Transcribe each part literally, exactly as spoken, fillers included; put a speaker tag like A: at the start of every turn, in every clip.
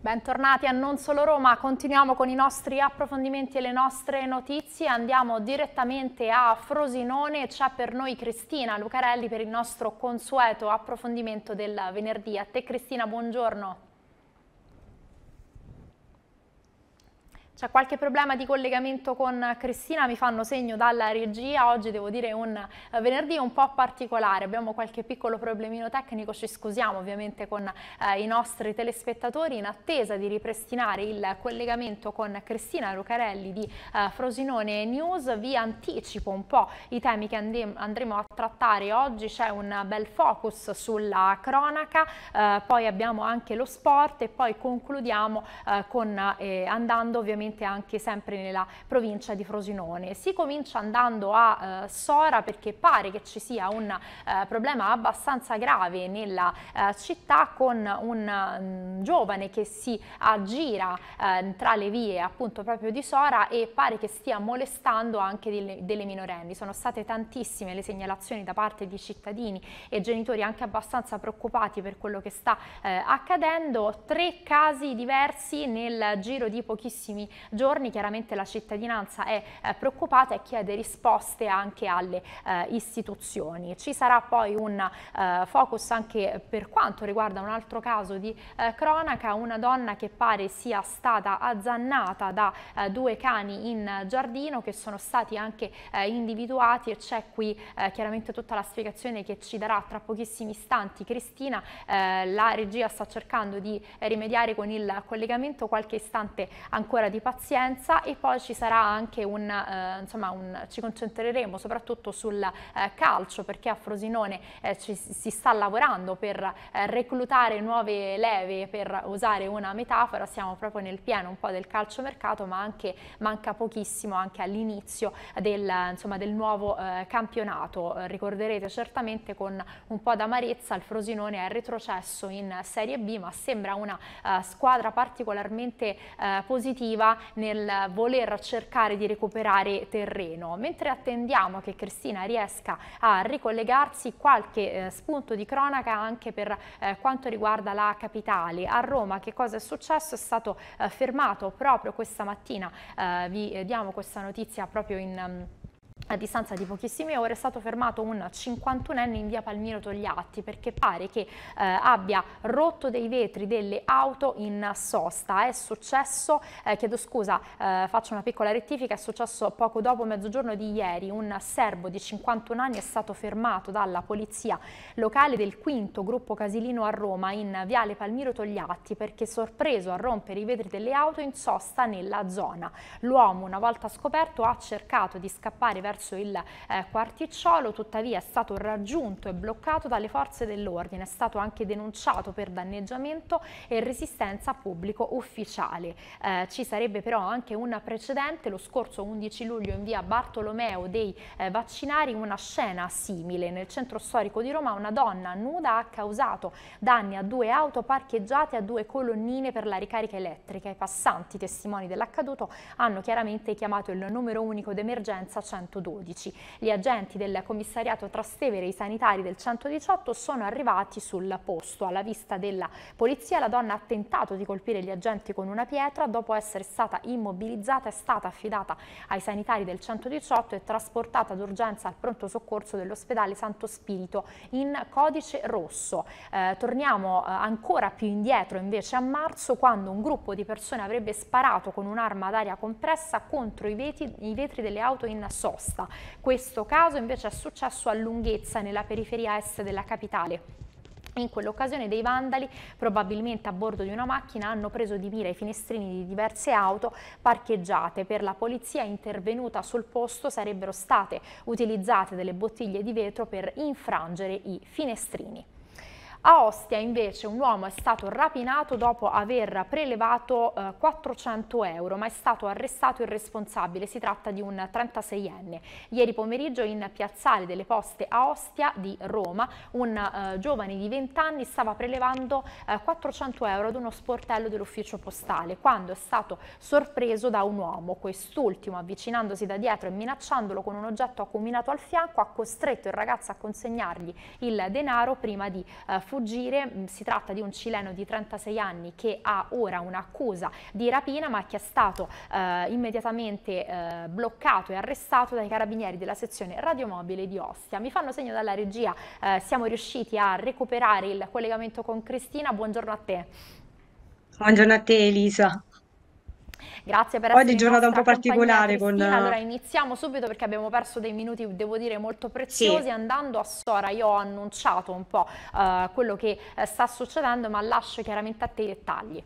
A: Bentornati a Non Solo Roma, continuiamo con i nostri approfondimenti e le nostre notizie, andiamo direttamente a Frosinone, c'è per noi Cristina Lucarelli per il nostro consueto approfondimento del venerdì. A te Cristina, buongiorno. C'è qualche problema di collegamento con Cristina, mi fanno segno dalla regia, oggi devo dire un venerdì un po' particolare, abbiamo qualche piccolo problemino tecnico, ci scusiamo ovviamente con eh, i nostri telespettatori in attesa di ripristinare il collegamento con Cristina Lucarelli di eh, Frosinone News. Vi anticipo un po' i temi che andremo a trattare oggi, c'è un bel focus sulla cronaca, eh, poi abbiamo anche lo sport e poi concludiamo eh, con, eh, andando ovviamente anche sempre nella provincia di Frosinone. Si comincia andando a eh, Sora perché pare che ci sia un eh, problema abbastanza grave nella eh, città con un um, giovane che si aggira eh, tra le vie appunto proprio di Sora e pare che stia molestando anche delle, delle minorenni. Sono state tantissime le segnalazioni da parte di cittadini e genitori anche abbastanza preoccupati per quello che sta eh, accadendo. Tre casi diversi nel giro di pochissimi giorni, chiaramente la cittadinanza è eh, preoccupata e chiede risposte anche alle eh, istituzioni. Ci sarà poi un eh, focus anche per quanto riguarda un altro caso di eh, cronaca, una donna che pare sia stata azzannata da eh, due cani in giardino che sono stati anche eh, individuati e c'è qui eh, chiaramente tutta la spiegazione che ci darà tra pochissimi istanti Cristina. Eh, la regia sta cercando di rimediare con il collegamento, qualche istante ancora di pazienza e poi ci sarà anche un, eh, insomma un, ci concentreremo soprattutto sul eh, calcio perché a Frosinone eh, ci, si sta lavorando per eh, reclutare nuove leve, per usare una metafora, siamo proprio nel pieno un po' del calciomercato ma anche manca pochissimo anche all'inizio del, insomma, del nuovo eh, campionato. Eh, ricorderete certamente con un po' d'amarezza il Frosinone è retrocesso in Serie B ma sembra una eh, squadra particolarmente eh, positiva nel voler cercare di recuperare terreno. Mentre attendiamo che Cristina riesca a ricollegarsi, qualche eh, spunto di cronaca anche per eh, quanto riguarda la capitale. A Roma che cosa è successo? È stato eh, fermato proprio questa mattina, eh, vi diamo questa notizia proprio in... Um, a distanza di pochissime ore, è stato fermato un cinquantunenne in via Palmiro Togliatti perché pare che eh, abbia rotto dei vetri delle auto in sosta. È successo, eh, chiedo scusa, eh, faccio una piccola rettifica, è successo poco dopo mezzogiorno di ieri. Un serbo di cinquantuno anni è stato fermato dalla polizia locale del quinto gruppo Casilino a Roma in viale Palmiro Togliatti perché sorpreso a rompere i vetri delle auto in sosta nella zona. L'uomo, una volta scoperto, ha cercato di scappare verso il eh, quarticciolo, tuttavia è stato raggiunto e bloccato dalle forze dell'ordine, è stato anche denunciato per danneggiamento e resistenza a pubblico ufficiale. Eh, ci sarebbe però anche un precedente, lo scorso undici luglio in via Bartolomeo dei eh, Vaccinari, una scena simile. Nel centro storico di Roma una donna nuda ha causato danni a due auto parcheggiate e a due colonnine per la ricarica elettrica. I passanti, testimoni dell'accaduto, hanno chiaramente chiamato il numero unico d'emergenza centododici. Gli agenti del commissariato Trastevere e i sanitari del centodiciotto sono arrivati sul posto. Alla vista della polizia la donna ha tentato di colpire gli agenti con una pietra, dopo essere stata immobilizzata è stata affidata ai sanitari del centodiciotto e trasportata d'urgenza al pronto soccorso dell'ospedale Santo Spirito in codice rosso. Eh, torniamo eh, ancora più indietro invece a marzo, quando un gruppo di persone avrebbe sparato con un'arma ad aria compressa contro i vetri, i vetri delle auto in sosta. Questo caso invece è successo a Lunghezza, nella periferia est della capitale. In quell'occasione dei vandali, probabilmente a bordo di una macchina, hanno preso di mira i finestrini di diverse auto parcheggiate. Per la polizia intervenuta sul posto sarebbero state utilizzate delle bottiglie di vetro per infrangere i finestrini. A Ostia invece un uomo è stato rapinato dopo aver prelevato eh, quattrocento euro, ma è stato arrestato il responsabile, si tratta di un trentaseienne. Ieri pomeriggio in piazzale delle Poste a Ostia di Roma un eh, giovane di venti anni stava prelevando eh, quattrocento euro ad uno sportello dell'ufficio postale quando è stato sorpreso da un uomo. Quest'ultimo, avvicinandosi da dietro e minacciandolo con un oggetto acuminato al fianco, ha costretto il ragazzo a consegnargli il denaro prima di eh, fuggire fuggire. Si tratta di un cileno di trentasei anni che ha ora un'accusa di rapina, ma che è stato eh, immediatamente eh, bloccato e arrestato dai carabinieri della sezione radiomobile di Ostia. Mi fanno segno dalla regia, eh, siamo riusciti a recuperare il collegamento con Cristina. Buongiorno a te.
B: Buongiorno a te Elisa.
A: Grazie per
B: Oggi
A: essere
B: è
A: in
B: giornata un
A: nostra
B: po'
A: compagnia,
B: particolare con...
A: Cristina.
B: eh,
A: Allora iniziamo subito perché abbiamo perso dei minuti, devo dire, molto
B: Sì,
A: preziosi. Andando a Sora, io ho annunciato un po' eh, quello che eh, sta succedendo, ma lascio chiaramente a te i dettagli.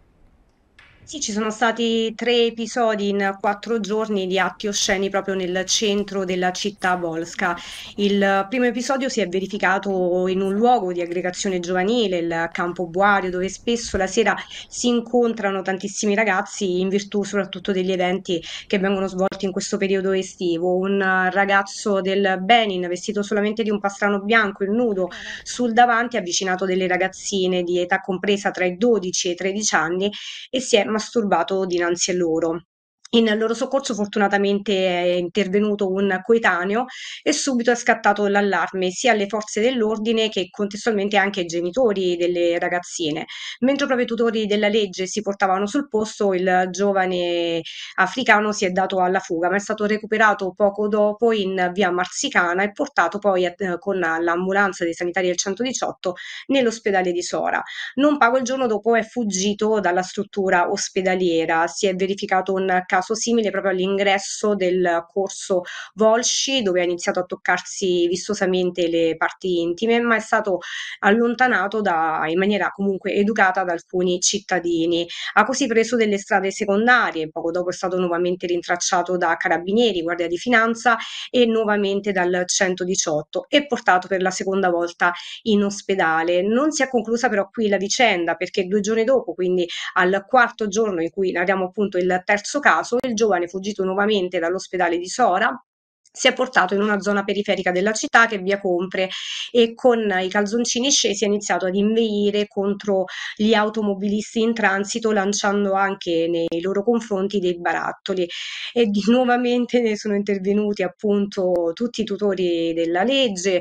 B: Sì, ci sono stati tre episodi in quattro giorni di atti osceni proprio nel centro della città volsca. Il primo episodio si è verificato in un luogo di aggregazione giovanile, il Campo Boario, dove spesso la sera si incontrano tantissimi ragazzi in virtù soprattutto degli eventi che vengono svolti in questo periodo estivo. Un ragazzo del Benin, vestito solamente di un pastrano bianco e nudo, sul davanti ha avvicinato delle ragazzine di età compresa tra i dodici e i tredici anni e si è masturbato dinanzi a loro. In loro soccorso fortunatamente è intervenuto un coetaneo e subito è scattato l'allarme sia alle forze dell'ordine che contestualmente anche ai genitori delle ragazzine. Mentre proprio i tutori della legge si portavano sul posto, il giovane africano si è dato alla fuga, ma è stato recuperato poco dopo in via Marsicana e portato poi eh, con l'ambulanza dei sanitari del centodiciotto nell'ospedale di Sora. Non pago il giorno dopo è fuggito dalla struttura ospedaliera. Si è verificato un caso simile proprio all'ingresso del corso Volsci, dove ha iniziato a toccarsi vistosamente le parti intime, ma è stato allontanato da, in maniera comunque educata da alcuni cittadini. Ha così preso delle strade secondarie, poco dopo è stato nuovamente rintracciato da carabinieri, guardia di finanza e nuovamente dal centodiciotto e portato per la seconda volta in ospedale. Non si è conclusa però qui la vicenda perché due giorni dopo, quindi al quarto giorno in cui narriamo appunto il terzo caso, il giovane fuggito nuovamente dall'ospedale di Sora si è portato in una zona periferica della città che è via Compre e con i calzoncini scesi ha iniziato ad inveire contro gli automobilisti in transito lanciando anche nei loro confronti dei barattoli e di, nuovamente ne sono intervenuti appunto tutti i tutori della legge,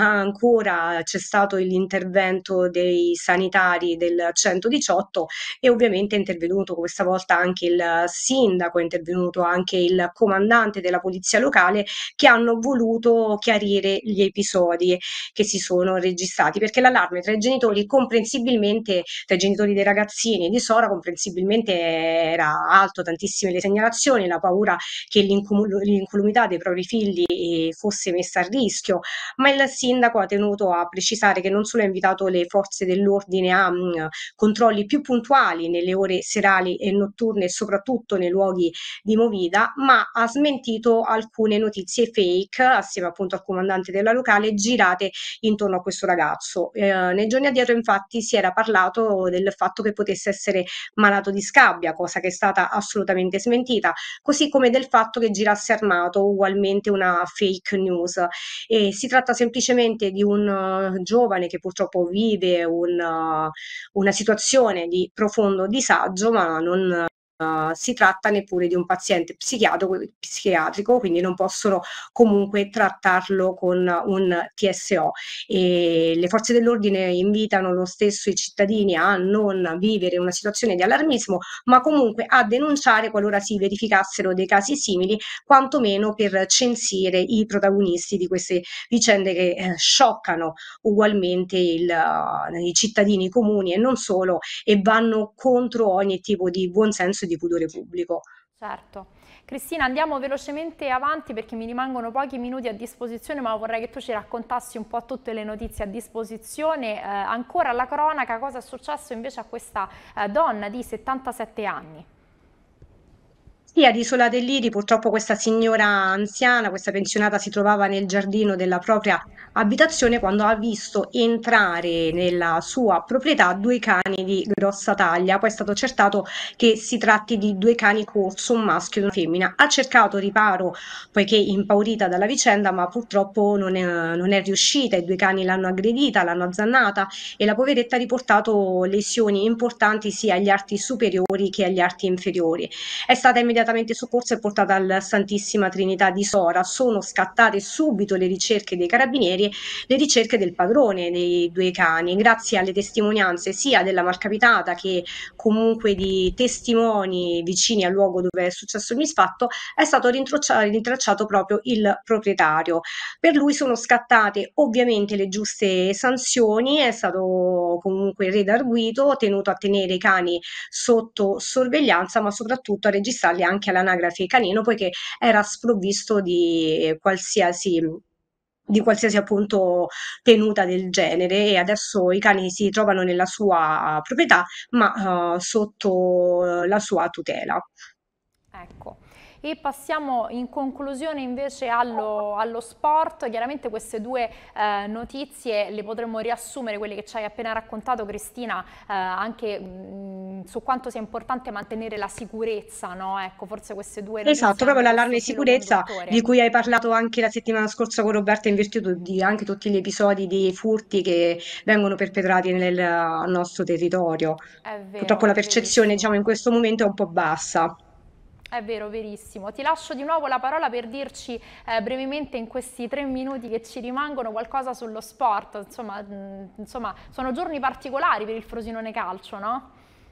B: ancora c'è stato l'intervento dei sanitari del centodiciotto e ovviamente è intervenuto questa volta anche il sindaco, è intervenuto anche il comandante della polizia locale che hanno voluto chiarire gli episodi che si sono registrati perché l'allarme tra i genitori comprensibilmente, tra i genitori dei ragazzini di Sora comprensibilmente era alto, tantissime le segnalazioni, la paura che l'incolumità dei propri figli fosse messa a rischio, ma il sindaco ha tenuto a precisare che non solo ha invitato le forze dell'ordine a mh, controlli più puntuali nelle ore serali e notturne e soprattutto nei luoghi di movida, ma ha smentito alcune notizie fake assieme appunto al comandante della locale girate intorno a questo ragazzo. Eh, nei giorni addietro infatti si era parlato del fatto che potesse essere malato di scabbia, cosa che è stata assolutamente smentita, così come del fatto che girasse armato, ugualmente una fake news. E si tratta semplicemente di un uh, giovane che purtroppo vive un, uh, una situazione di profondo disagio, ma non Uh, si tratta neppure di un paziente psichiatrico, quindi non possono comunque trattarlo con un T S O. E le forze dell'ordine invitano lo stesso i cittadini a non vivere una situazione di allarmismo, ma comunque a denunciare qualora si verificassero dei casi simili, quantomeno per censire i protagonisti di queste vicende che eh, scioccano ugualmente il, uh, i cittadini comuni e non solo, e vanno contro ogni tipo di buonsenso e di pudore pubblico.
A: Certo. Cristina, andiamo velocemente avanti perché mi rimangono pochi minuti a disposizione, ma vorrei che tu ci raccontassi un po' tutte le notizie a disposizione. Eh, ancora alla cronaca, cosa è successo invece a questa eh, donna di settantasette anni?
B: Sì, ad Isola del Liri purtroppo questa signora anziana, questa pensionata si trovava nel giardino della propria abitazione quando ha visto entrare nella sua proprietà due cani di grossa taglia. Poi è stato accertato che si tratti di due cani corso, un maschio e una femmina. Ha cercato riparo poiché impaurita dalla vicenda, ma purtroppo non è, non è riuscita. I due cani l'hanno aggredita, l'hanno azzannata e la poveretta ha riportato lesioni importanti sia agli arti superiori che agli arti inferiori. È stata immediatamente soccorsa e portata alla Santissima Trinità di Sora. Sono scattate subito le ricerche dei carabinieri le, le ricerche del padrone dei due cani, grazie alle testimonianze sia della malcapitata che comunque di testimoni vicini al luogo dove è successo il misfatto. È stato rintracciato, rintracciato proprio il proprietario. Per lui sono scattate ovviamente le giuste sanzioni, è stato comunque redarguito, tenuto a tenere i cani sotto sorveglianza, ma soprattutto a registrarli anche all'anagrafe canino, poiché era sprovvisto di qualsiasi di qualsiasi appunto tenuta del genere, e adesso i cani si trovano nella sua proprietà, ma uh, sotto la sua tutela.
A: Ecco, e passiamo in conclusione invece allo, allo sport. Chiaramente queste due eh, notizie le potremmo riassumere, quelle che ci hai appena raccontato, Cristina, eh, anche mh, su quanto sia importante mantenere la sicurezza, no? Ecco, forse queste due
B: Esatto,
A: notizie
B: proprio
A: hanno
B: l'allarme
A: questo
B: di
A: filo
B: sicurezza di
A: conduttore.
B: cui hai parlato anche la settimana scorsa con Roberta, in virtù di anche tutti gli episodi di furti che vengono perpetrati nel nostro territorio.
A: È vero,
B: Purtroppo la
A: è
B: percezione, diciamo,
A: verissimo.
B: in questo momento è un po' bassa.
A: È vero, verissimo. Ti lascio di nuovo la parola per dirci eh, brevemente in questi tre minuti che ci rimangono qualcosa sullo sport. Insomma, mh, insomma, sono giorni particolari per il Frosinone Calcio, no?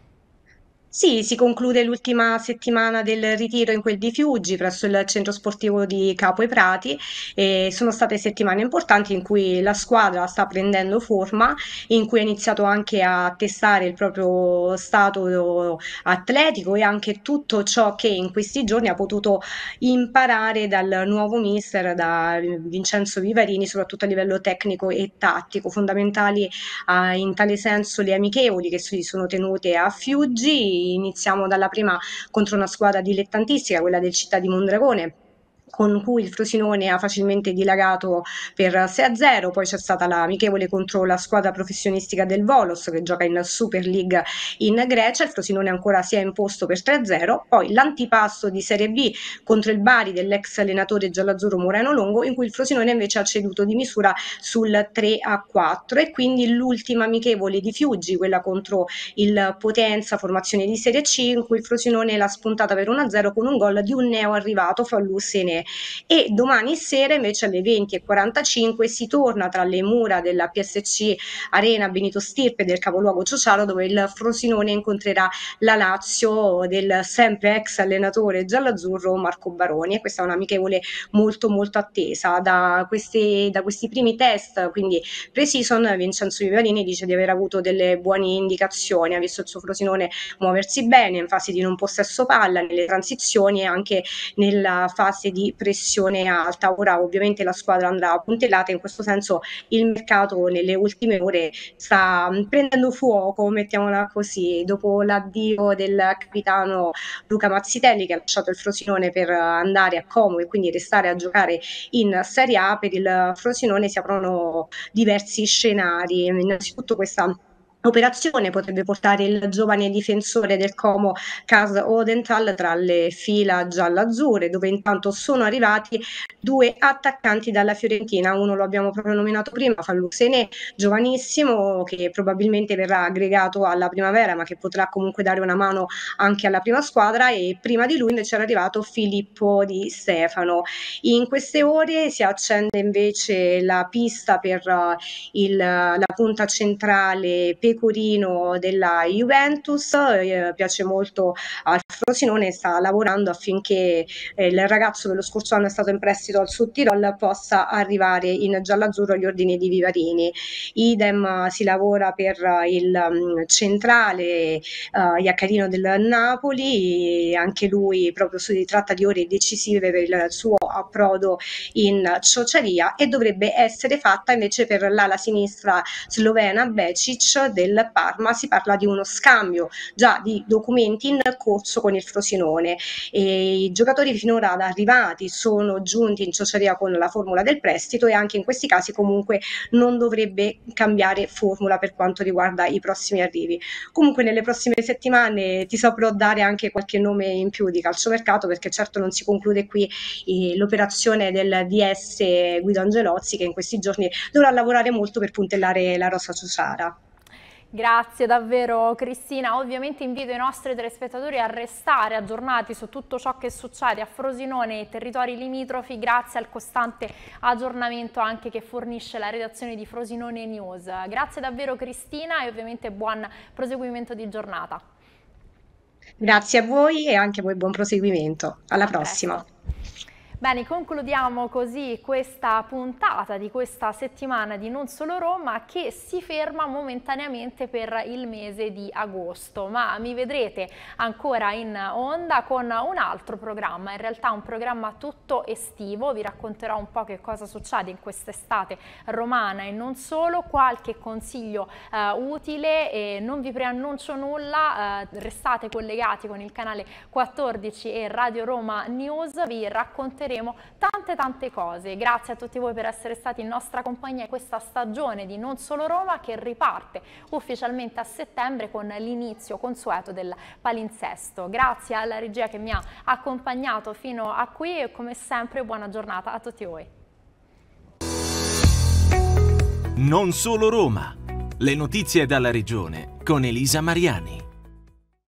B: Sì, si conclude l'ultima settimana del ritiro in quel di Fiuggi, presso il centro sportivo di Capo ai Prati, e sono state settimane importanti in cui la squadra sta prendendo forma, in cui ha iniziato anche a testare il proprio stato atletico e anche tutto ciò che in questi giorni ha potuto imparare dal nuovo mister, da Vincenzo Vivarini, soprattutto a livello tecnico e tattico. Fondamentali uh, in tale senso le amichevoli che si sono tenute a Fiuggi. Iniziamo dalla prima contro una squadra dilettantistica, quella del Città di Mondragone, con cui il Frosinone ha facilmente dilagato per sei a zero. Poi c'è stata l'amichevole contro la squadra professionistica del Volos, che gioca in Super League in Grecia. Il Frosinone ancora si è imposto per tre a zero. Poi l'antipasto di Serie B contro il Bari dell'ex allenatore gialloazzurro Moreno Longo, in cui il Frosinone invece ha ceduto di misura sul tre a quattro. E quindi l'ultima amichevole di Fiuggi, quella contro il Potenza, formazione di Serie C, in cui il Frosinone l'ha spuntata per uno a zero con un gol di un neo arrivato, Fallù Sene. E domani sera invece alle venti e quarantacinque si torna tra le mura della P S C Arena Benito Stirpe del capoluogo Ciociaro, dove il Frosinone incontrerà la Lazio del sempre ex allenatore gialloazzurro Marco Baroni, e questa è un'amichevole molto molto attesa. Da questi, da questi primi test, quindi pre-season, Vincenzo Vivarini dice di aver avuto delle buone indicazioni, ha visto il suo Frosinone muoversi bene in fase di non possesso palla, nelle transizioni e anche nella fase di pressione alta. Ora ovviamente la squadra andrà puntellata, in questo senso il mercato nelle ultime ore sta prendendo fuoco, mettiamola così, dopo l'addio del capitano Luca Mazzitelli, che ha lasciato il Frosinone per andare a Como e quindi restare a giocare in Serie A. Per il Frosinone si aprono diversi scenari. Innanzitutto questa operazione potrebbe portare il giovane difensore del Como Kaz Odenthal tra le fila giallo-azzurre, dove intanto sono arrivati due attaccanti dalla Fiorentina. Uno lo abbiamo proprio nominato prima, Fallou Sene, giovanissimo, che probabilmente verrà aggregato alla primavera, ma che potrà comunque dare una mano anche alla prima squadra. E prima di lui invece era arrivato Filippo Di Stefano. In queste ore si accende invece la pista per uh, il, la punta centrale Pecorino della Juventus. Eh, piace molto al Frosinone, sta lavorando affinché eh, il ragazzo che lo scorso anno è stato in prestito al Sud Tirol possa arrivare in giallo-azzurro agli ordini di Vivarini. Idem si lavora per il um, centrale uh, Iaccarino del Napoli, anche lui proprio si tratta di ore decisive per il suo approdo in Ciociaria, e dovrebbe essere fatta invece per l'ala sinistra slovena Becic del Parma. Si parla di uno scambio già di documenti in corso con il Frosinone, e i giocatori finora arrivati sono giunti in Ciociaria con la formula del prestito, e anche in questi casi comunque non dovrebbe cambiare formula per quanto riguarda i prossimi arrivi. Comunque nelle prossime settimane ti saprò dare anche qualche nome in più di calciomercato, perché certo non si conclude qui eh, l'operazione del D S Guido Angelozzi, che in questi giorni dovrà lavorare molto per puntellare la rosa ciociara.
A: Grazie davvero Cristina, ovviamente invito i nostri telespettatori a restare aggiornati su tutto ciò che succede a Frosinone e territori limitrofi grazie al costante aggiornamento anche che fornisce la redazione di Frosinone News. Grazie davvero Cristina e ovviamente buon proseguimento di giornata.
B: Grazie a voi e anche a voi buon proseguimento. Alla
A: A
B: prossima.
A: presto. Bene, concludiamo così questa puntata di questa settimana di Non Solo Roma che si ferma momentaneamente per il mese di agosto, ma mi vedrete ancora in onda con un altro programma, in realtà un programma tutto estivo, vi racconterò un po' che cosa succede in quest'estate romana e non solo, qualche consiglio eh, utile e non vi preannuncio nulla, eh, restate collegati con il canale quattordici e Radio Roma News, vi racconterò tante tante cose. Grazie a tutti voi per essere stati in nostra compagnia in questa stagione di Non Solo Roma che riparte ufficialmente a settembre con l'inizio consueto del palinsesto. Grazie alla regia che mi ha accompagnato fino a qui e come sempre buona giornata a tutti voi.
C: Non Solo Roma, le notizie dalla regione con Elisa Mariani.